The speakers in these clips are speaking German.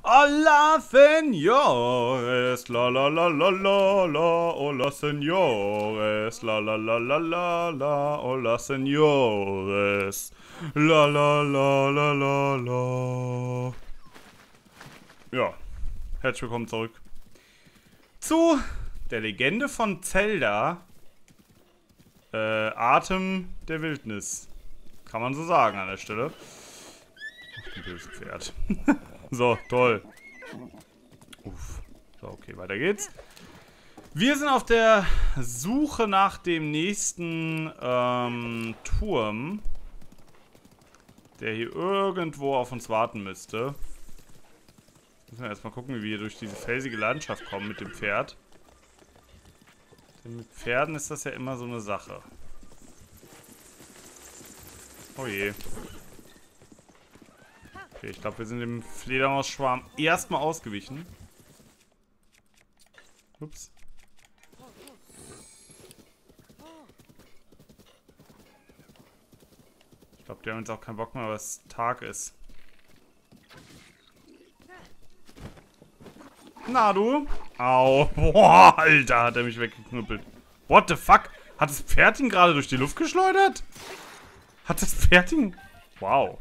Hola, señores, la la la la la la, hola, señores, la la la la la la, hola, señores, la la la la la la. Ja, herzlich willkommen zurück zu der Legende von Zelda, Atem der Wildnis. Kann man so sagen an der Stelle. Ach, ein böses Pferd. So, toll. Uff. So, okay, weiter geht's. Wir sind auf der Suche nach dem nächsten Turm, der hier irgendwo auf uns warten müsste. Müssen wir erstmal gucken, wie wir durch diese felsige Landschaft kommen mit dem Pferd. Denn mit Pferden ist das ja immer so eine Sache. Oh je. Okay, ich glaube, wir sind dem Fledermausschwarm erstmal ausgewichen. Ups. Ich glaube, die haben jetzt auch keinen Bock mehr, was Tag ist. Na du? Au. Boah, Alter, hat er mich weggeknüppelt. What the fuck? Hat das Pferd ihn gerade durch die Luft geschleudert? Hat das Pferd ihn... Wow.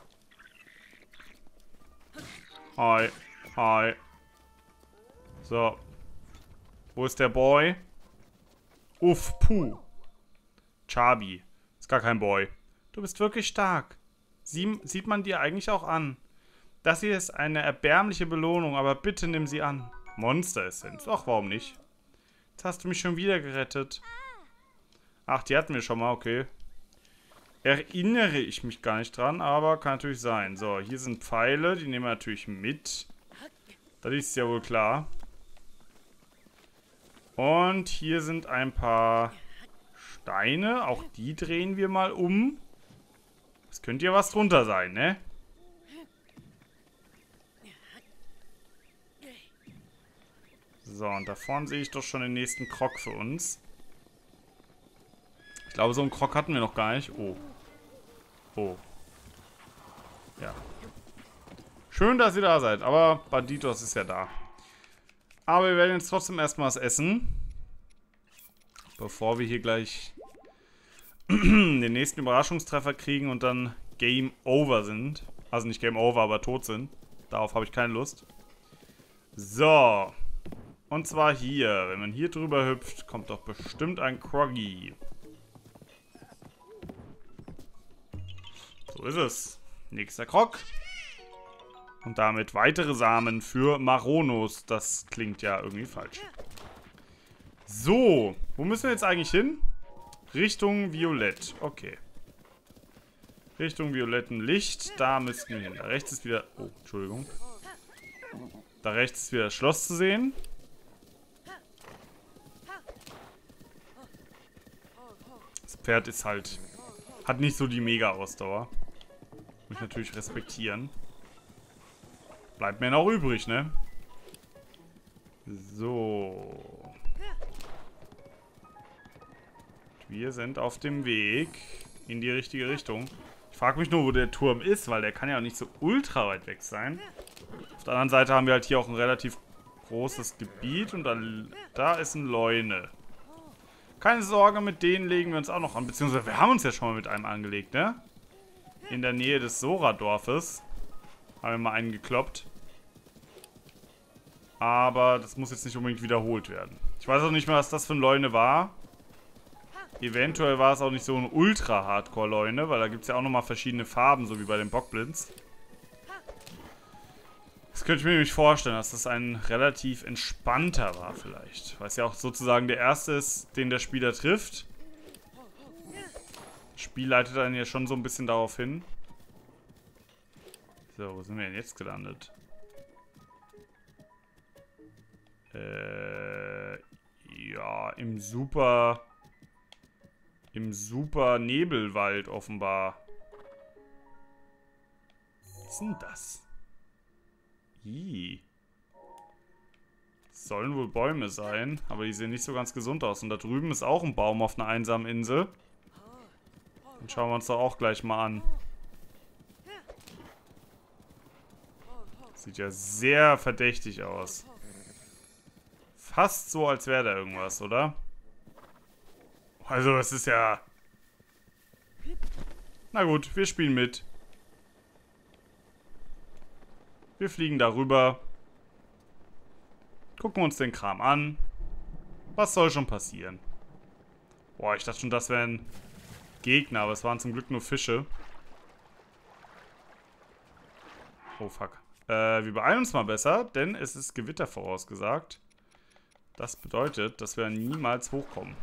Hi. Hi. So. Wo ist der Boy? Uff, puh. Chabi. Ist gar kein Boy. Du bist wirklich stark. Sieht man dir eigentlich auch an. Das hier ist eine erbärmliche Belohnung, aber bitte nimm sie an. Monster-Essenz. Ach, warum nicht? Jetzt hast du mich schon wieder gerettet. Ach, die hatten wir schon mal, okay. Erinnere ich mich gar nicht dran, aber kann natürlich sein. So, hier sind Pfeile, die nehmen wir natürlich mit. Das ist ja wohl klar. Und hier sind ein paar Steine. Auch die drehen wir mal um. Es könnte ja was drunter sein, ne? So, und da vorne sehe ich doch schon den nächsten Krog für uns. Ich glaube, so einen Krog hatten wir noch gar nicht. Oh. Oh. Ja. Schön, dass ihr da seid, aber Banditos ist ja da. Aber wir werden jetzt trotzdem erstmal was essen. Bevor wir hier gleich den nächsten Überraschungstreffer kriegen und dann Game Over sind. Also nicht Game Over, aber tot sind. Darauf habe ich keine Lust. So. Und zwar hier. Wenn man hier drüber hüpft, kommt doch bestimmt ein Kroggy. So ist es. Nächster Krog. Und damit weitere Samen für Maronos. Das klingt ja irgendwie falsch. So. Wo müssen wir jetzt eigentlich hin? Richtung Violett. Okay. Richtung violetten Licht. Da müssten wir hin. Da rechts ist wieder... Oh, Entschuldigung. Da rechts ist wieder das Schloss zu sehen. Das Pferd ist halt... Hat nicht so die Mega-Ausdauer. Muss ich natürlich respektieren. Bleibt mir noch übrig, ne? So. Wir sind auf dem Weg in die richtige Richtung. Ich frage mich nur, wo der Turm ist, weil der kann ja auch nicht so ultra weit weg sein. Auf der anderen Seite haben wir halt hier auch ein relativ großes Gebiet und da ist ein Leune. Keine Sorge, mit denen legen wir uns auch noch an. Beziehungsweise wir haben uns ja schon mal mit einem angelegt, ne? In der Nähe des Sora-Dorfes. Haben wir mal einen gekloppt. Aber das muss jetzt nicht unbedingt wiederholt werden. Ich weiß auch nicht mehr, was das für ein Leune war. Eventuell war es auch nicht so ein Ultra-Hardcore-Leune, weil da gibt es ja auch nochmal verschiedene Farben, so wie bei den Bockblins. Das könnte ich mir nämlich vorstellen, dass das ein relativ entspannter war vielleicht. Weil es ja auch sozusagen der erste ist, den der Spieler trifft. Das Spiel leitet dann ja schon so ein bisschen darauf hin. So, wo sind wir denn jetzt gelandet? Ja, im Super Nebelwald offenbar. Was ist denn das? Ih. Das sollen wohl Bäume sein, aber die sehen nicht so ganz gesund aus. Und da drüben ist auch ein Baum auf einer einsamen Insel. Den schauen wir uns doch auch gleich mal an. Sieht ja sehr verdächtig aus. Fast so, als wäre da irgendwas, oder? Also, es ist ja... Na gut, wir spielen mit. Wir fliegen darüber. Gucken uns den Kram an. Was soll schon passieren? Boah, ich dachte schon, das wären Gegner, aber es waren zum Glück nur Fische. Oh, fuck. Wir beeilen uns mal besser, denn es ist Gewitter vorausgesagt. Das bedeutet, dass wir niemals hochkommen.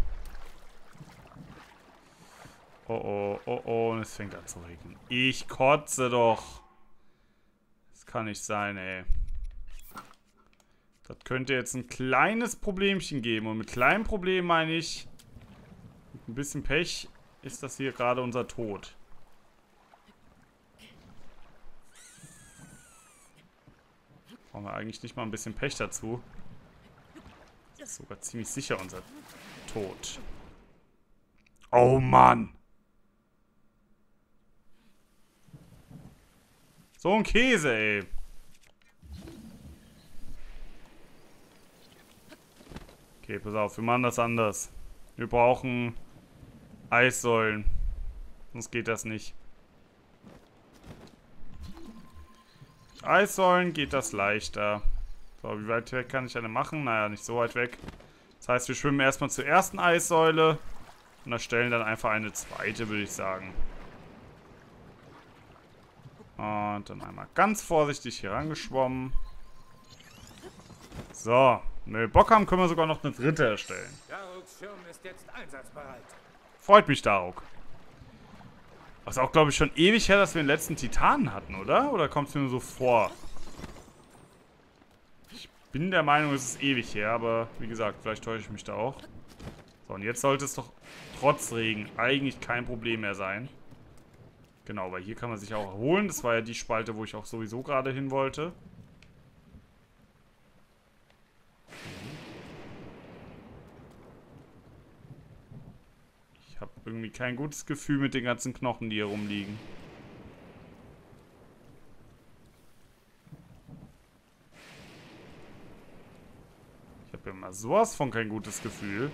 Oh, oh, oh, oh, und es fängt an zu regnen. Ich kotze doch. Das kann nicht sein, ey. Das könnte jetzt ein kleines Problemchen geben. Und mit kleinem Problem meine ich, mit ein bisschen Pech ist das hier gerade unser Tod. Brauchen wir eigentlich nicht mal ein bisschen Pech dazu. Das ist sogar ziemlich sicher unser Tod. Oh Mann! So ein Käse, ey. Okay, pass auf, wir machen das anders. Wir brauchen Eissäulen. Sonst geht das nicht. Eissäulen geht das leichter. So, wie weit weg kann ich eine machen? Naja, nicht so weit weg. Das heißt, wir schwimmen erstmal zur ersten Eissäule und erstellen dann einfach eine zweite, würde ich sagen. Und dann einmal ganz vorsichtig hier rangeschwommen. So, wenn wir Bock haben, können wir sogar noch eine dritte erstellen. Daruks Schirm ist jetzt einsatzbereit. Freut mich, Daruk. Das ist auch, glaube ich, schon ewig her, dass wir den letzten Titanen hatten, oder? Oder kommt es mir nur so vor? Ich bin der Meinung, es ist ewig her, aber wie gesagt, vielleicht täusche ich mich da auch. So, und jetzt sollte es doch trotz Regen eigentlich kein Problem mehr sein. Genau, weil hier kann man sich auch erholen. Das war ja die Spalte, wo ich auch sowieso gerade hin wollte. Ich habe irgendwie kein gutes Gefühl mit den ganzen Knochen, die hier rumliegen. Ich habe immer sowas von kein gutes Gefühl.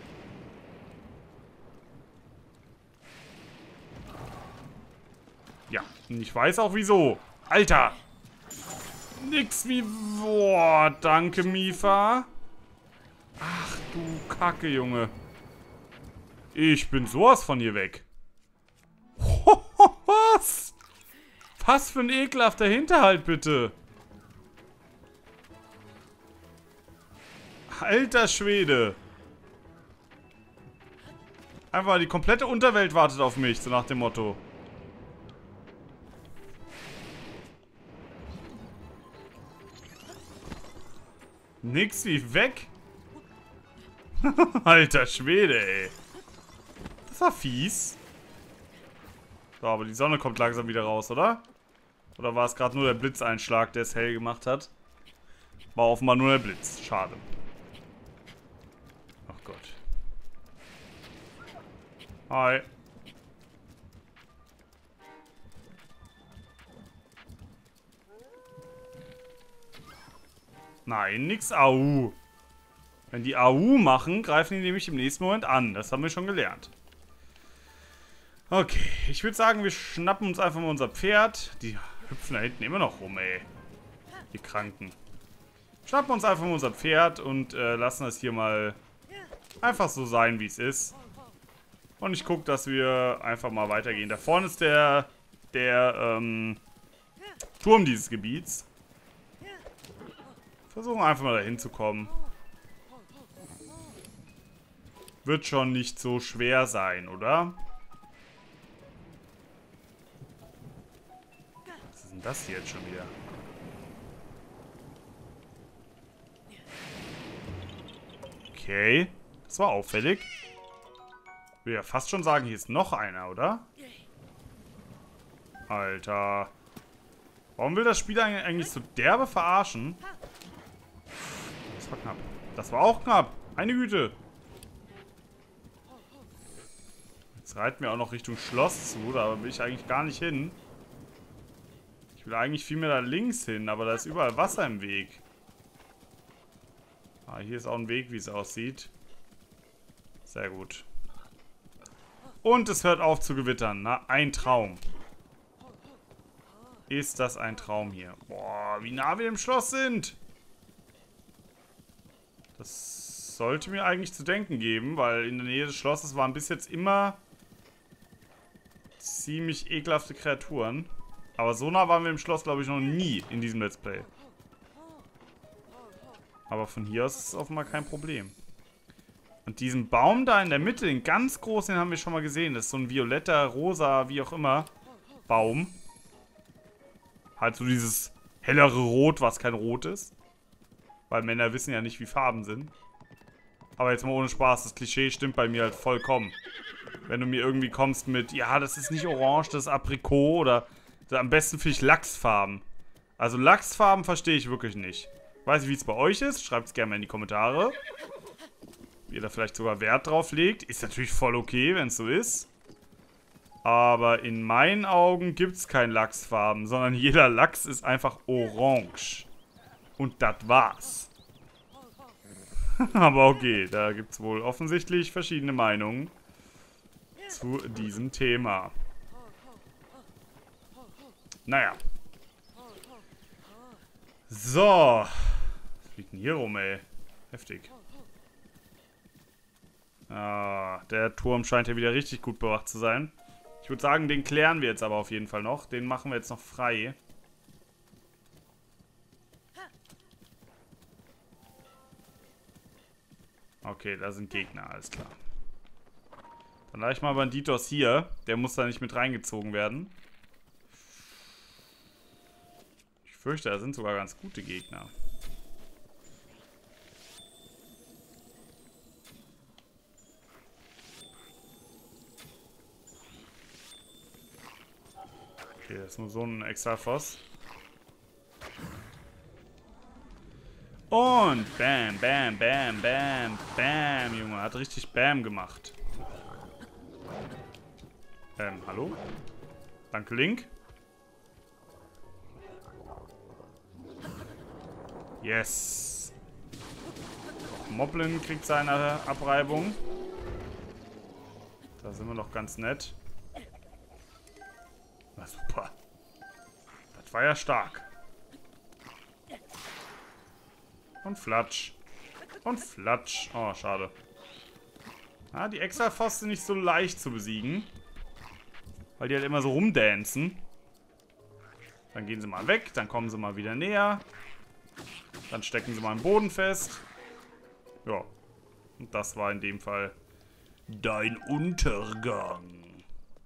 Ja, und ich weiß auch wieso. Alter! Nix wie... Boah, danke, Mifa. Ach du Kacke, Junge. Ich bin sowas von hier weg. Was? Was für ein ekelhafter Hinterhalt, bitte. Alter Schwede. Einfach die komplette Unterwelt wartet auf mich, so nach dem Motto. Nix wie weg. Alter Schwede, ey. Das war fies. So, aber die Sonne kommt langsam wieder raus, oder? Oder war es gerade nur der Blitzeinschlag, der es hell gemacht hat? War offenbar nur der Blitz. Schade. Ach Gott. Hi. Nein, nix AU. Wenn die AU machen, greifen die nämlich im nächsten Moment an. Das haben wir schon gelernt. Okay, ich würde sagen, wir schnappen uns einfach mal unser Pferd. Die hüpfen da hinten immer noch rum, ey. Die Kranken. Schnappen uns einfach mal unser Pferd und lassen das hier mal einfach so sein, wie es ist. Und ich gucke, dass wir einfach mal weitergehen. Da vorne ist der Turm dieses Gebiets. Versuchen einfach mal dahin zu kommen. Wird schon nicht so schwer sein, oder? Was ist denn das hier jetzt schon wieder? Okay. Das war auffällig. Ich will ja fast schon sagen, hier ist noch einer, oder? Alter. Warum will das Spiel eigentlich so derbe verarschen? Das war knapp. Das war auch knapp. Meine Güte. Jetzt reiten wir auch noch Richtung Schloss zu. Da will ich eigentlich gar nicht hin. Ich Ich will eigentlich viel mehr da links hin, aber da ist überall Wasser im Weg. Ah, hier ist auch ein Weg, wie es aussieht. Sehr gut. Und es hört auf zu gewittern. Na, ein Traum. Ist das ein Traum hier? Boah, wie nah wir im Schloss sind. Das sollte mir eigentlich zu denken geben, weil in der Nähe des Schlosses waren bis jetzt immer ziemlich ekelhafte Kreaturen. Aber so nah waren wir im Schloss, glaube ich, noch nie in diesem Let's Play. Aber von hier aus ist es offenbar kein Problem. Und diesen Baum da in der Mitte, den ganz großen, den haben wir schon mal gesehen. Das ist so ein violetter, rosa, wie auch immer, Baum. Halt so dieses hellere Rot, was kein Rot ist. Weil Männer wissen ja nicht, wie Farben sind. Aber jetzt mal ohne Spaß, das Klischee stimmt bei mir halt vollkommen. Wenn du mir irgendwie kommst mit, ja, das ist nicht orange, das ist Aprikot oder am besten finde ich Lachsfarben. Also Lachsfarben verstehe ich wirklich nicht. Weiß nicht, wie es bei euch ist. Schreibt es gerne mal in die Kommentare. Wie ihr da vielleicht sogar Wert drauf legt. Ist natürlich voll okay, wenn es so ist. Aber in meinen Augen gibt es kein Lachsfarben, sondern jeder Lachs ist einfach orange. Und das war's. Aber okay, da gibt es wohl offensichtlich verschiedene Meinungen zu diesem Thema. Naja. So. Was fliegt denn hier rum, ey? Heftig. Ah, der Turm scheint ja wieder richtig gut bewacht zu sein. Ich würde sagen, den klären wir jetzt aber auf jeden Fall noch. Den machen wir jetzt noch frei. Okay, da sind Gegner, alles klar. Dann lasse ich mal Banditos hier. Der muss da nicht mit reingezogen werden. Ich fürchte, da sind sogar ganz gute Gegner. Okay, das ist nur so ein Exalfos. Und bam, bam, bam, bam, bam, Junge. Hat richtig bam gemacht. Hallo? Danke, Link. Yes. Moblin kriegt seine Abreibung. Da sind wir doch ganz nett. Na super. Das war ja stark. Und Flatsch. Und Flatsch. Oh, schade. Ah, die Exalfos sind nicht so leicht zu besiegen. Weil die halt immer so rumdancen. Dann gehen sie mal weg. Dann kommen sie mal wieder näher. Dann stecken sie mal im Boden fest. Ja. Und das war in dem Fall dein Untergang.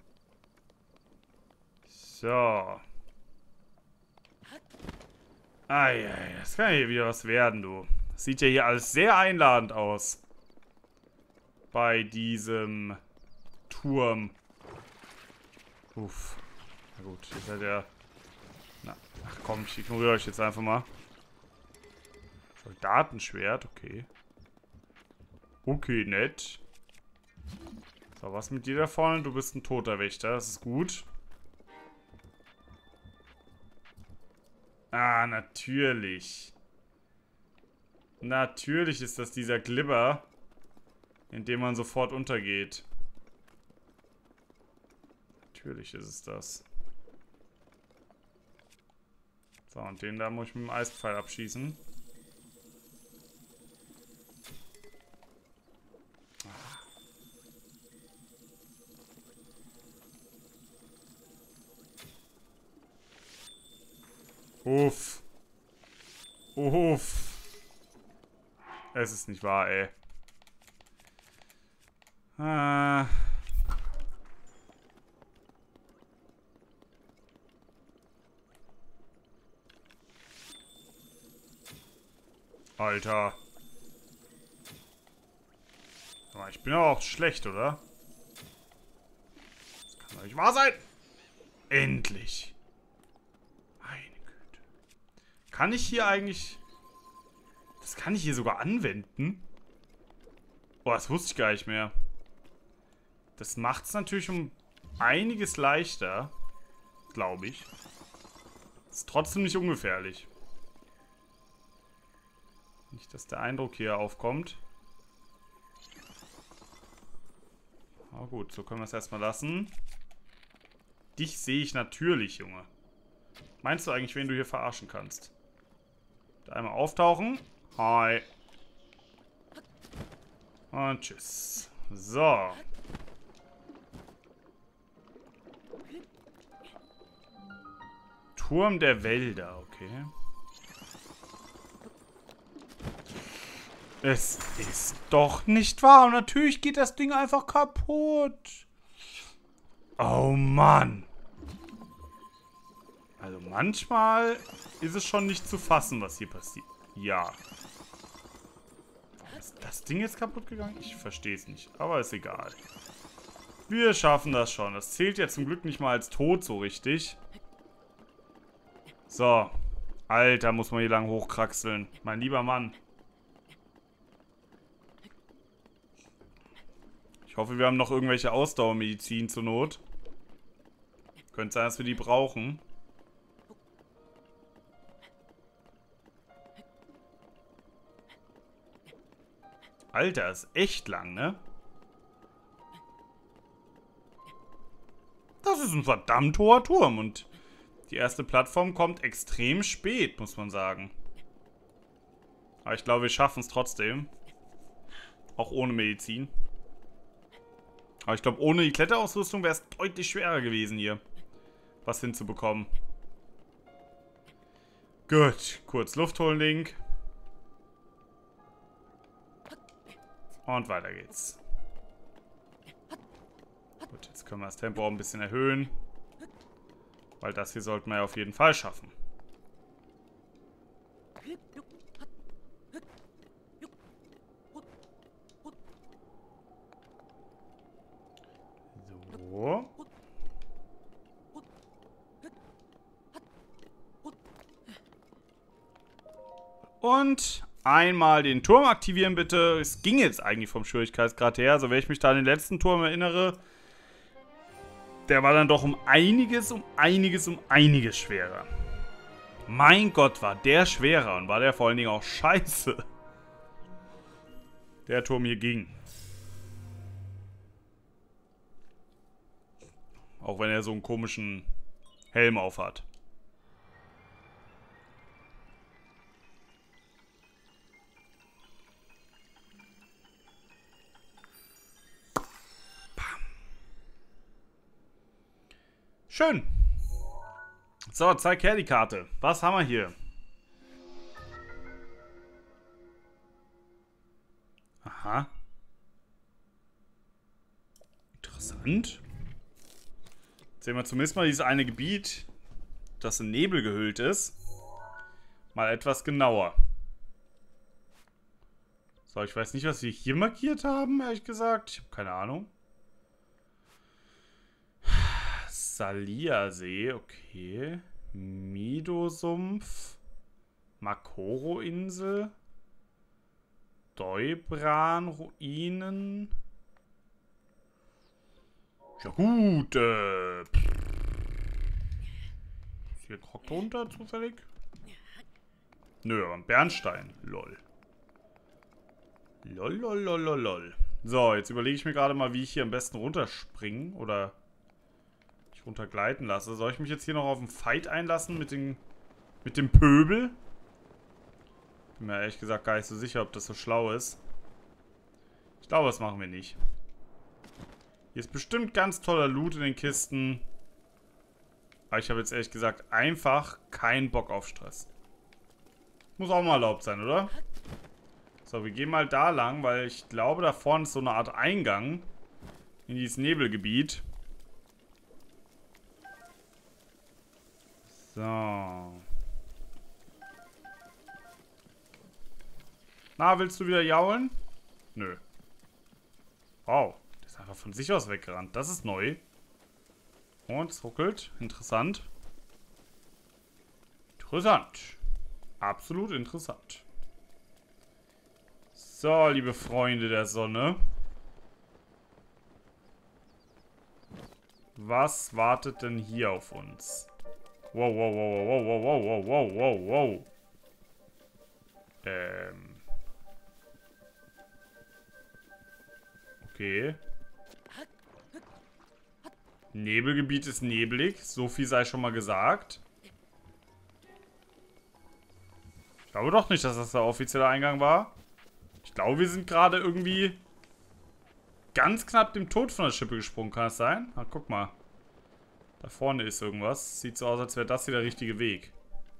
So. Eieiei, das kann ja hier wieder was werden, du. Das sieht ja hier alles sehr einladend aus. Bei diesem Turm. Uff. Na gut, ihr seid ja... Na, ach komm, ich ignoriere euch jetzt einfach mal. Soldatenschwert, okay. Okay, nett. So, was mit dir da vorne? Du bist ein toter Wächter, das ist gut. Ah, natürlich. Natürlich ist das dieser Glibber, in dem man sofort untergeht. Natürlich ist es das. So, und den da muss ich mit dem Eispfeil abschießen. Uff. Uff. Es ist nicht wahr, ey. Alter. Aber ich bin aber auch schlecht, oder? Das kann doch nicht wahr sein. Endlich. Meine Güte. Kann ich hier eigentlich... Das kann ich hier sogar anwenden? Boah, das wusste ich gar nicht mehr. Das macht es natürlich um einiges leichter. Glaube ich. Ist trotzdem nicht ungefährlich. Nicht, dass der Eindruck hier aufkommt. Aber gut, so können wir es erstmal lassen. Dich sehe ich natürlich, Junge. Meinst du eigentlich, wen du hier verarschen kannst? Da einmal auftauchen. Hi. Und tschüss. So. Turm der Wälder, okay. Es ist doch nicht wahr. Und natürlich geht das Ding einfach kaputt. Oh Mann. Also manchmal ist es schon nicht zu fassen, was hier passiert. Ja. Ist das Ding jetzt kaputt gegangen? Ich verstehe es nicht. Aber ist egal. Wir schaffen das schon. Das zählt ja zum Glück nicht mal als tot so richtig. So. Alter, muss man hier lang hochkraxeln. Mein lieber Mann. Ich hoffe, wir haben noch irgendwelche Ausdauermedizin zur Not. Könnte sein, dass wir die brauchen. Alter, ist echt lang, ne? Das ist ein verdammt hoher Turm und die erste Plattform kommt extrem spät, muss man sagen. Aber ich glaube, wir schaffen es trotzdem. Auch ohne Medizin. Aber ich glaube, ohne die Kletterausrüstung wäre es deutlich schwerer gewesen, hier was hinzubekommen. Gut, kurz Luft holen, Link. Und weiter geht's. Gut, jetzt können wir das Tempo auch ein bisschen erhöhen. Weil das hier sollten wir ja auf jeden Fall schaffen. So. Und einmal den Turm aktivieren, bitte. Es ging jetzt eigentlich vom Schwierigkeitsgrad her. Also wenn ich mich da an den letzten Turm erinnere, der war dann doch um einiges schwerer. Mein Gott, war der schwerer und war der vor allen Dingen auch scheiße. Der Turm hier ging. Auch wenn er so einen komischen Helm aufhat. Schön. So, zeig her die Karte. Was haben wir hier? Aha. Interessant. Jetzt sehen wir zumindest mal dieses eine Gebiet, das in Nebel gehüllt ist. Mal etwas genauer. So, ich weiß nicht, was wir hier markiert haben, ehrlich gesagt. Ich habe keine Ahnung. Salia-See, okay. Mido-Sumpf. Makoro-Insel. Deubran-Ruinen. Ja gut, ist hier ein Krog drunter zufällig? Nö, aber ein Bernstein. Lol. Lol. So, jetzt überlege ich mir gerade mal, wie ich hier am besten runterspringen oder ich runtergleiten lasse. Soll ich mich jetzt hier noch auf einen Fight einlassen mit dem Pöbel? Bin mir ehrlich gesagt gar nicht so sicher, ob das so schlau ist. Ich glaube, das machen wir nicht. Hier ist bestimmt ganz toller Loot in den Kisten. Aber ich habe jetzt ehrlich gesagt einfach keinen Bock auf Stress. Muss auch mal erlaubt sein, oder? So, wir gehen mal da lang, weil ich glaube, da vorne ist so eine Art Eingang in dieses Nebelgebiet. So. Na, willst du wieder jaulen? Nö. Wow. Der ist einfach von sich aus weggerannt. Das ist neu. Und es ruckelt. Interessant. Interessant. Absolut interessant. So, liebe Freunde der Sonne. Was wartet denn hier auf uns? Wow, wow, wow, wow, wow, wow, wow, wow, wow. Okay. Nebelgebiet ist neblig. So viel sei schon mal gesagt. Ich glaube doch nicht, dass das der offizielle Eingang war. Ich glaube, wir sind gerade irgendwie ganz knapp dem Tod von der Schippe gesprungen. Kann das sein? Ah, guck mal. Da vorne ist irgendwas. Sieht so aus, als wäre das hier der richtige Weg.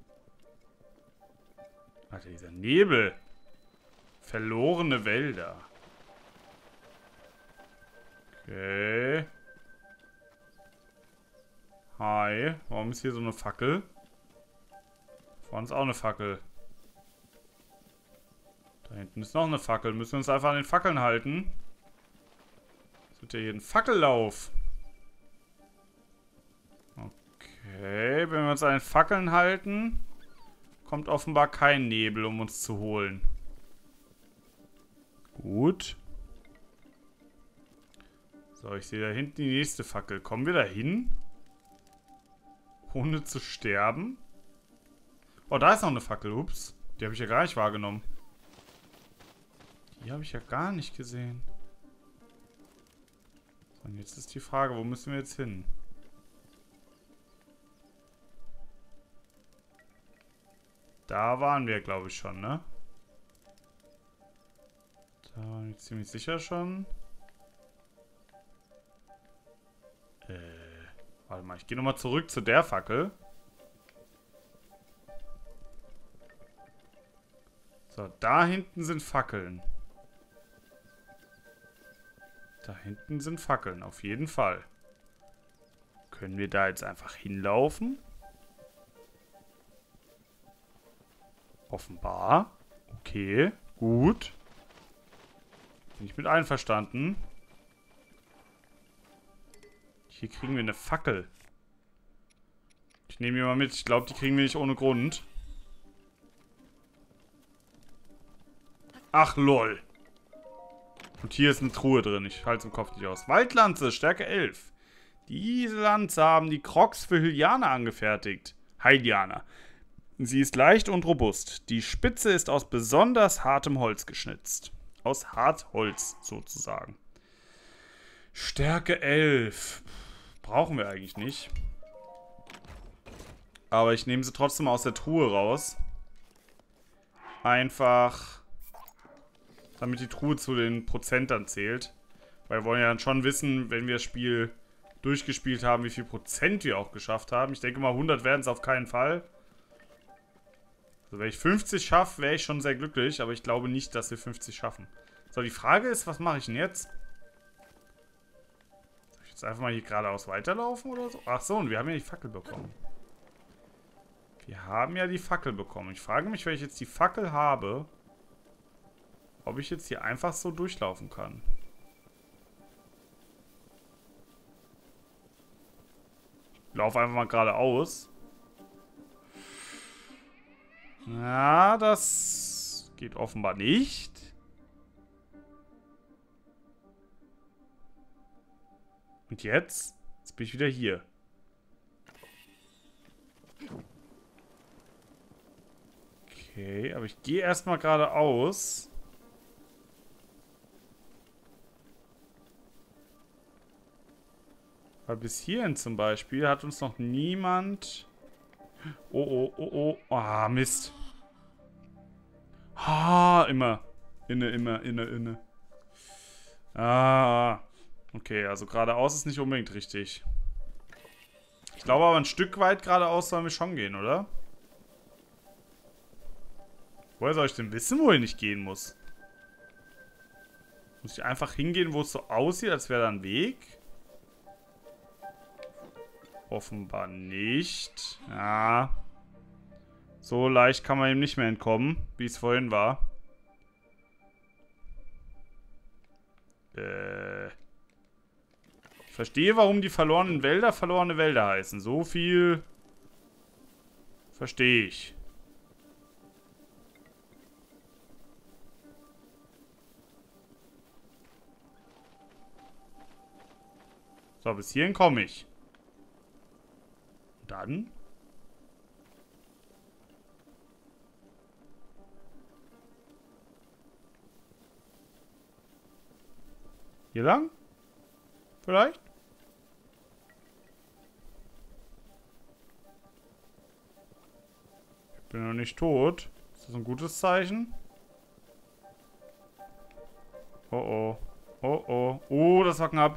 Alter, dieser Nebel. Verlorene Wälder. Okay. Hi. Warum ist hier so eine Fackel? Vorne ist auch eine Fackel. Da hinten ist noch eine Fackel. Müssen wir uns einfach an den Fackeln halten. Das wird ja hier ein Fackellauf. Okay, wenn wir uns an den Fackeln halten, kommt offenbar kein Nebel, um uns zu holen. Gut. So, ich sehe da hinten die nächste Fackel. Kommen wir da hin? Ohne zu sterben? Oh, da ist noch eine Fackel. Ups. Die habe ich ja gar nicht wahrgenommen. Die habe ich ja gar nicht gesehen. So, und jetzt ist die Frage, wo müssen wir jetzt hin? Da waren wir, glaube ich, schon, ne? Da bin ich ziemlich sicher schon. Warte mal, ich gehe nochmal zurück zu der Fackel. So, da hinten sind Fackeln. Da hinten sind Fackeln, auf jeden Fall. Können wir da jetzt einfach hinlaufen? Offenbar. Okay, gut. Bin ich mit einverstanden. Hier kriegen wir eine Fackel. Ich nehme die mal mit. Ich glaube, die kriegen wir nicht ohne Grund. Ach, lol. Und hier ist eine Truhe drin. Ich halte es im Kopf nicht aus. Waldlanze, Stärke 11. Diese Lanze haben die Crocs für Hylianer angefertigt. Hylianer. Sie ist leicht und robust. Die Spitze ist aus besonders hartem Holz geschnitzt. Aus Hartholz sozusagen. Stärke 11. Brauchen wir eigentlich nicht. Aber ich nehme sie trotzdem aus der Truhe raus. Einfach, damit die Truhe zu den Prozentern zählt. Weil wir wollen ja dann schon wissen, wenn wir das Spiel durchgespielt haben, wie viel Prozent wir auch geschafft haben. Ich denke mal, 100 werden es auf keinen Fall. Also wenn ich 50 schaffe, wäre ich schon sehr glücklich. Aber ich glaube nicht, dass wir 50 schaffen. So, die Frage ist, was mache ich denn jetzt? Soll ich jetzt einfach mal hier geradeaus weiterlaufen oder so? Ach so, und wir haben ja die Fackel bekommen. Wir haben ja die Fackel bekommen. Ich frage mich, wenn ich jetzt die Fackel habe, ob ich jetzt hier einfach so durchlaufen kann. Ich laufe einfach mal geradeaus. Na, das geht offenbar nicht. Und jetzt? Jetzt bin ich wieder hier. Okay, aber ich gehe erstmal geradeaus. Weil bis hierhin zum Beispiel hat uns noch niemand... Oh, oh, oh, oh. Ah, Mist. Ah, immer. Inne. Ah. Okay, also geradeaus ist nicht unbedingt richtig. Ich glaube aber, ein Stück weit geradeaus sollen wir schon gehen, oder? Woher soll ich denn wissen, wohin ich gehen muss? Muss ich einfach hingehen, wo es so aussieht, als wäre da ein Weg? Offenbar nicht. Ja. So leicht kann man ihm nicht mehr entkommen, wie es vorhin war. Ich verstehe, warum die verlorene Wälder heißen. So viel verstehe ich. So, bis hierhin komme ich. Und dann Hier lang? Vielleicht? Ich bin noch nicht tot. Ist das ein gutes Zeichen? Oh oh. Oh oh. Oh, das war knapp.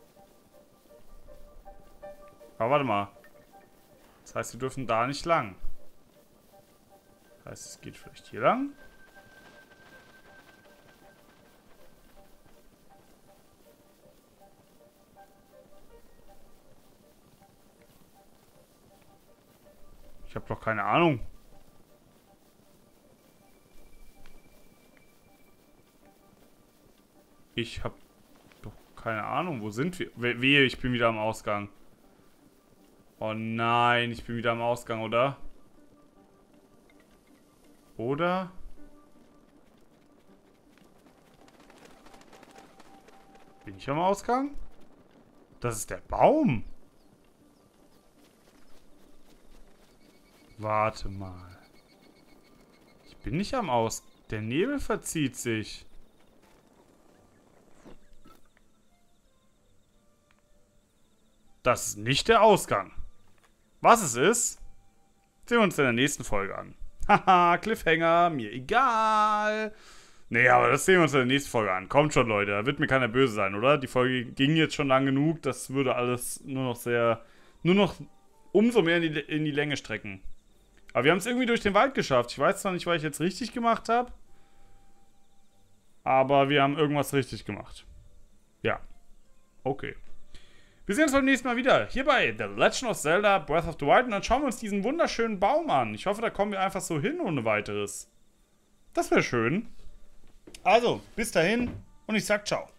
Aber warte mal. Das heißt, wir dürfen da nicht lang. Das heißt, es geht vielleicht hier lang. Ich habe doch keine Ahnung. Ich habe doch keine Ahnung. Wo sind wir? Wehe, ich bin wieder am Ausgang. Oh nein, ich bin wieder am Ausgang, oder? Oder? Bin ich am Ausgang? Das ist der Baum. Warte mal. Ich bin nicht am Ausgang. Der Nebel verzieht sich. Das ist nicht der Ausgang. Was es ist, sehen wir uns in der nächsten Folge an. Haha, Cliffhanger, mir egal. Nee, aber das sehen wir uns in der nächsten Folge an. Kommt schon, Leute, da wird mir keiner böse sein, oder? Die Folge ging jetzt schon lang genug. Das würde alles nur noch umso mehr in die Länge strecken. Aber wir haben es irgendwie durch den Wald geschafft. Ich weiß zwar nicht, was ich jetzt richtig gemacht habe. Aber wir haben irgendwas richtig gemacht. Ja. Okay. Wir sehen uns beim nächsten Mal wieder. Hier bei The Legend of Zelda Breath of the Wild. Und dann schauen wir uns diesen wunderschönen Baum an. Ich hoffe, da kommen wir einfach so hin ohne weiteres. Das wäre schön. Also, bis dahin und ich sag ciao.